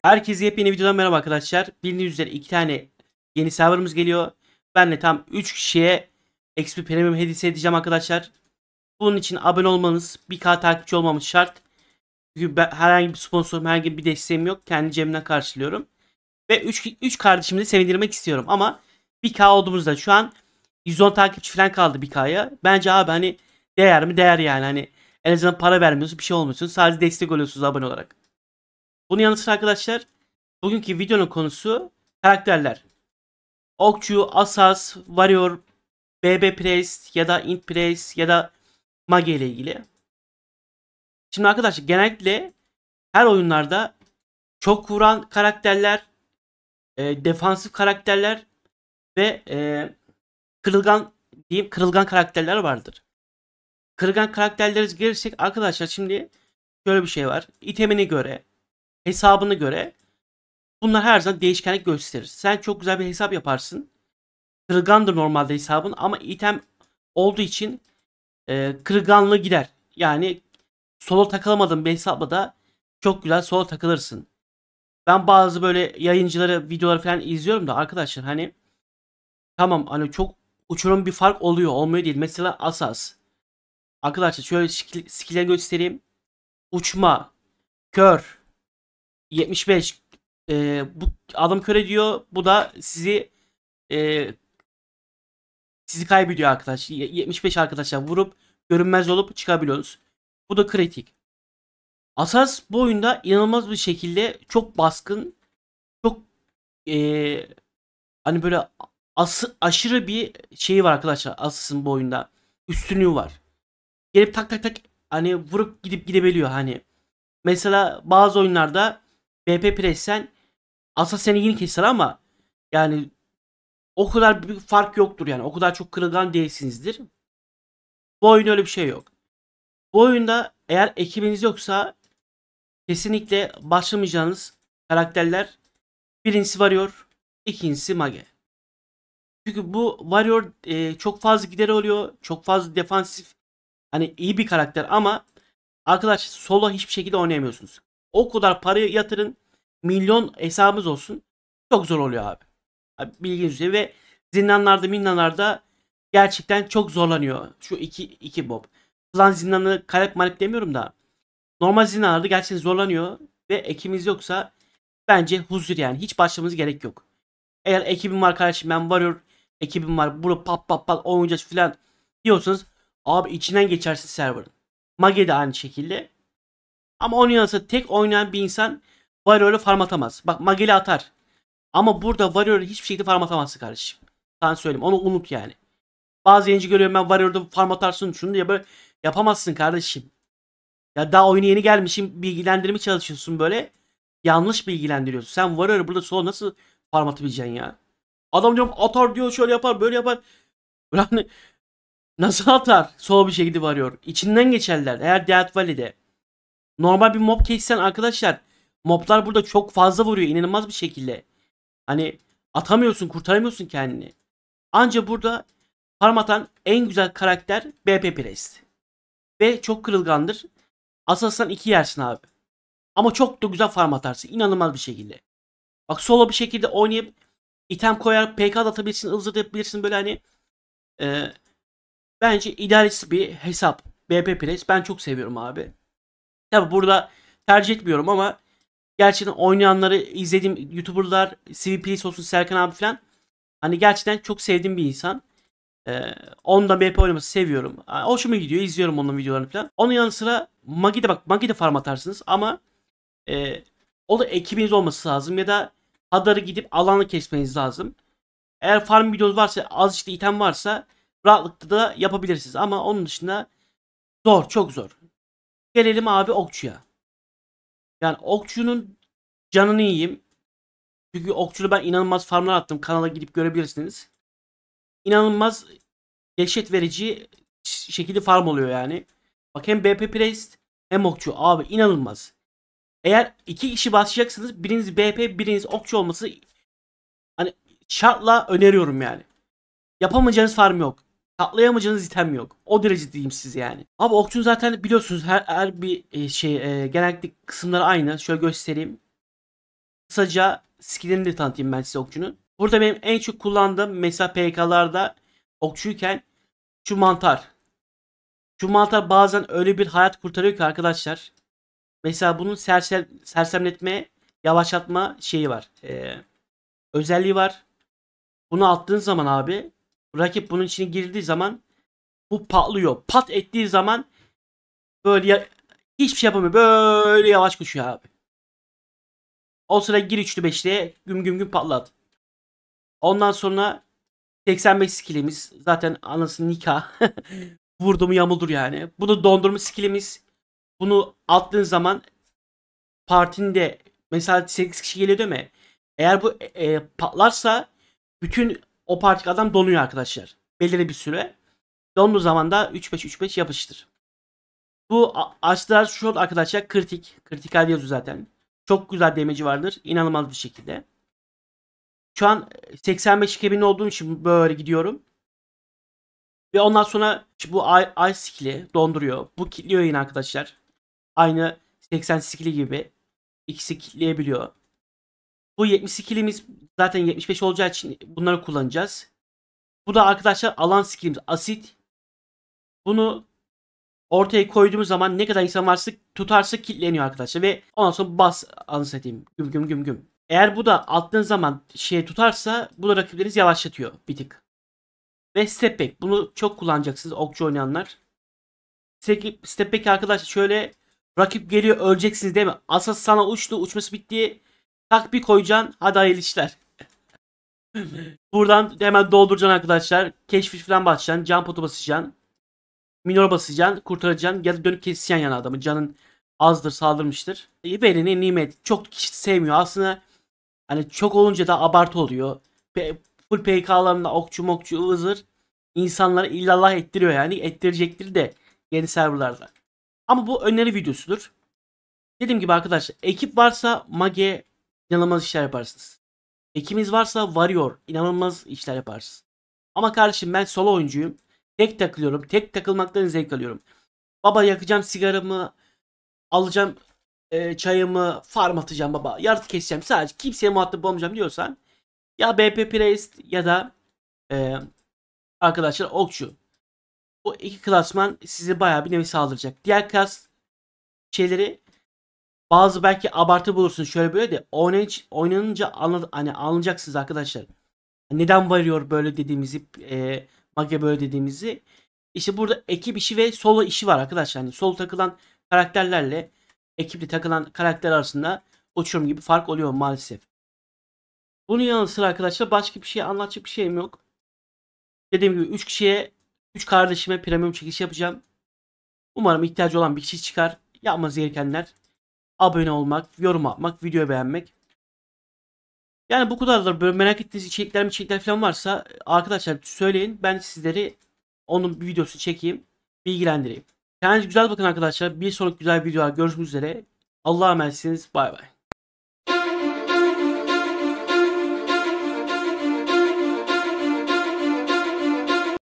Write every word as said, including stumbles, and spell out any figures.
Herkese yepyeni videodan merhaba arkadaşlar. Bildiğiniz üzere iki tane yeni serverımız geliyor. Ben de tam üç kişiye X P Premium hediyesi edeceğim arkadaşlar. Bunun için abone olmanız, bir K takipçi olmamız şart. Çünkü ben herhangi bir sponsorum, herhangi bir desteğim yok. Kendi cebimden karşılıyorum. Ve üç üç kardeşimi de sevindirmek istiyorum. Ama bir K olduğumuzda şu an yüz on takipçi falan kaldı bir K'ya. Bence abi hani değer mi? Değer yani. Hani en azından para vermiyorsunuz, bir şey olmuyorsunuz. Sadece destek oluyorsunuz abone olarak. Bunun yanı sıra arkadaşlar bugünkü videonun konusu karakterler. Okçu, Asas, Warrior, B B Priest ya da Int Priest ya da Mage ile ilgili. Şimdi arkadaşlar genellikle her oyunlarda çok vuran karakterler, e, defansif karakterler ve e, kırılgan diyeyim kırılgan karakterler vardır. Kırılgan karakterlere gelirsek arkadaşlar şimdi şöyle bir şey var. İtemine göre, hesabına göre bunlar her zaman değişkenlik gösterir. Sen çok güzel bir hesap yaparsın. Kırılgandır normalde hesabın ama item olduğu için e, kırılganlığı gider. Yani solo takılamadığın bir hesapla da çok güzel solo takılırsın. Ben bazı böyle yayıncıları, videoları falan izliyorum da arkadaşlar hani tamam hani çok uçurum bir fark oluyor. Olmuyor değil. Mesela Asas. Arkadaşlar şöyle skill, skill'e göstereyim. Uçma, kör, yetmiş beş e, bu adam kör ediyor. Bu da sizi e, sizi kaybediyor arkadaş. yetmiş beş arkadaşlar vurup görünmez olup çıkabiliyorsunuz. Bu da kritik. Asas bu oyunda inanılmaz bir şekilde çok baskın, çok ee, hani böyle as aşırı bir şeyi var arkadaşlar. Asas'ın bu oyunda üstünlüğü var. Gelip tak tak tak hani vurup gidip gidebiliyor hani. Mesela bazı oyunlarda B P Press'ten Asas seni yeni keser ama yani o kadar bir fark yoktur yani. O kadar çok kırılgan değilsinizdir. Bu oyunda öyle bir şey yok. Bu oyunda eğer ekibiniz yoksa kesinlikle başlamayacağınız karakterler birincisi Warrior, ikincisi Mage. Çünkü bu Warrior e, çok fazla gider oluyor, çok fazla defansif, hani iyi bir karakter ama arkadaş solo hiçbir şekilde oynayamıyorsunuz. O kadar parayı yatırın, milyon hesabınız olsun, çok zor oluyor abi. Abi bildiğiniz üzere ve zindanlarda, mindanlarda gerçekten çok zorlanıyor şu iki iki mob. Klan zindanı kalep malep demiyorum da normal zindanlarda gerçekten zorlanıyor ve ekibiniz yoksa bence huzur yani hiç başlamanız gerek yok. Eğer ekibim var kardeşim ben Warrior ekibim var burada pat pat pat oynayacağız filan diyorsanız abi içinden geçersin serverın. Mage de aynı şekilde. Ama onun yanı sıra tek oynayan bir insan Warrior'ı farm atamaz. Bak Mage'li atar. Ama burada Warrior'ı hiçbir şekilde farm atamazsın kardeşim. Sana söyleyeyim onu unut yani. Bazı yayıncı görüyorum ben Warrior'da farm atarsın şunu diye böyle yapamazsın kardeşim. Ya daha oyuna yeni gelmişim bilgilendirmeye çalışıyorsun böyle. Yanlış bilgilendiriyorsun. Sen Warrior'ı burada solo nasıl farm atabileceksin ya? Adam diyorum atar diyor şöyle yapar böyle yapar. Yani nasıl atar? Solo bir şekilde varıyor. İçinden geçerler. Eğer Death Valley'de normal bir mob kessen arkadaşlar moblar burada çok fazla vuruyor inanılmaz bir şekilde. Hani atamıyorsun kurtaramıyorsun kendini. Anca burada farm atan en güzel karakter B P Priest. Ve çok kırılgandır. Asas'tan iki yersin abi. Ama çok da güzel farm atarsın. İnanılmaz bir şekilde. Bak solo bir şekilde oynayıp item koyar, P K da atabilirsin, ılzır yapabilirsin böyle hani e, bence idealist bir hesap. B P Press ben çok seviyorum abi. Tabi burada tercih etmiyorum ama gerçekten oynayanları izlediğim YouTuber'lar, C V P olsun Serkan abi falan hani gerçekten çok sevdiğim bir insan. Ee, Ondan B P oynaması seviyorum. Hoşuma gidiyor. İzliyorum onun videolarını falan. Onun yanı sıra Magi'de bak Magi'de farm atarsınız ama e, o da ekibiniz olması lazım ya da Hadar'ı gidip alanı kesmeniz lazım. Eğer farm videosu varsa az işte item varsa rahatlıkla da yapabilirsiniz ama onun dışında zor çok zor. Gelelim abi okçuya. Yani okçunun canını yiyeyim. Çünkü okçulu ben inanılmaz farmlar attım. Kanala gidip görebilirsiniz. İnanılmaz dehşet verici şekilde farm oluyor yani. Bak hem B P Priest hem okçu abi inanılmaz. Eğer iki kişi başlayacaksınız biriniz B P biriniz okçu olması hani şartla öneriyorum yani. Yapamayacağınız farm yok. Katlayamayacağınız item yok. O derece diyeyim size yani. Abi okçunun zaten biliyorsunuz her, her bir e, şey e, genellikle kısımları aynı. Şöyle göstereyim. kısaca skillini de tanıtayım ben size okçunun. Burada benim en çok kullandığım mesela P K'larda okçuyken şu mantar. Şu mantar bazen öyle bir hayat kurtarıyor ki arkadaşlar. Mesela bunun sersem, sersemletme, yavaşlatma şeyi var. Ee, özelliği var. Bunu attığın zaman abi, rakip bunun içine girdiği zaman bu patlıyor. Pat ettiği zaman böyle ya, hiçbir şey yapamıyor. Böyle yavaş koşuyor abi. O sıra gir üçlü beşliye güm güm güm patlat. Ondan sonra seksen beş skillimiz zaten anasının nikah. Vurdu mu yamuldur yani. Bu da dondurma skillimiz. Bunu attığın zaman partinde mesela sekiz kişi geliyor değil mi? Eğer bu e, patlarsa bütün o partideki adam donuyor arkadaşlar. Belirli bir süre. Donduğu zaman da üç beş üç beş yapıştır. Bu açtılar şu arkadaşlar kritik. Kritikal yazıyor zaten. Çok güzel damage'i vardır. İnanılmaz bir şekilde. Şu an seksen beş kebin olduğum için böyle gidiyorum. Ve ondan sonra bu Ice skill'i donduruyor. Bu kilitliyor yine arkadaşlar. Aynı seksen skill'i gibi. İkisi kilitleyebiliyor. Bu yetmiş skill'imiz zaten yetmiş beş olacağı için bunları kullanacağız. Bu da arkadaşlar alan skill'imiz asit. Bunu ortaya koyduğumuz zaman ne kadar insan varsa tutarsa kilitleniyor arkadaşlar. Ve ondan sonra bas anlatayım. Güm güm güm güm. Eğer bu da attığın zaman şey tutarsa bu da rakipleriniz yavaşlatıyor bir tık. Ve step back. Bunu çok kullanacaksınız okçu oynayanlar. Step back arkadaşlar şöyle rakip geliyor öleceksiniz değil mi? Asas sana uçtu uçması bitti. Tak bir koyacaksın. Hadi hayırlı işler. Buradan hemen dolduracaksın arkadaşlar. Keşfi falan basacaksın. Can potu basacaksın. Minor basacaksın. Kurtaracaksın. Ya da dönüp keseceksin yani adamı. Canın azdır saldırmıştır. Vereni nimet. Çok kişi sevmiyor. Aslında hani çok olunca da abartı oluyor. P full P K'larında okçu mokçu ıvızır. İnsanları illallah ettiriyor yani. Ettirecektir de yeni serverlarda. Ama bu öneri videosudur. Dediğim gibi arkadaşlar ekip varsa Mage inanılmaz işler yaparsınız. Ekimiz varsa Warrior inanılmaz işler yaparsınız. Ama kardeşim ben solo oyuncuyum. Tek takılıyorum. Tek takılmaktan zevk alıyorum. Baba yakacağım sigaramı. Alacağım e, çayımı. Farm atacağım baba. Yaratık keseceğim. Sadece kimseye muhatap olmayacağım diyorsan. Ya B P Priest ya da e, arkadaşlar okçu. Bu iki klasman size bayağı bir nevi sağlayacak. Diğer klas şeyleri bazı belki abartı bulursunuz şöyle böyle de oynayınca, oynanınca anla, hani anlayacaksınız arkadaşlar. Neden varıyor böyle dediğimizi e, Mage böyle dediğimizi. İşte burada ekip işi ve solo işi var arkadaşlar. Yani solo takılan karakterlerle ekipli takılan karakter arasında uçurum gibi fark oluyor maalesef. Bunun yanı sıra arkadaşlar başka bir şey anlatacak bir şeyim yok. Dediğim gibi üç kişiye üç kardeşime premium çekiş yapacağım. Umarım ihtiyacı olan bir kişi çıkar. Yapmanız gerekenler abone olmak, yorum atmak, videoyu beğenmek. Yani bu kadardır. Böyle merak ettiğiniz içerikler mi içerikler falan varsa arkadaşlar söyleyin. Ben sizleri onun bir videosu çekeyim. Bilgilendireyim. Kendinize güzel bakın arkadaşlar. Bir sonraki güzel videolar görüşmek üzere. Allah'a emanetsiniz. Bay bay.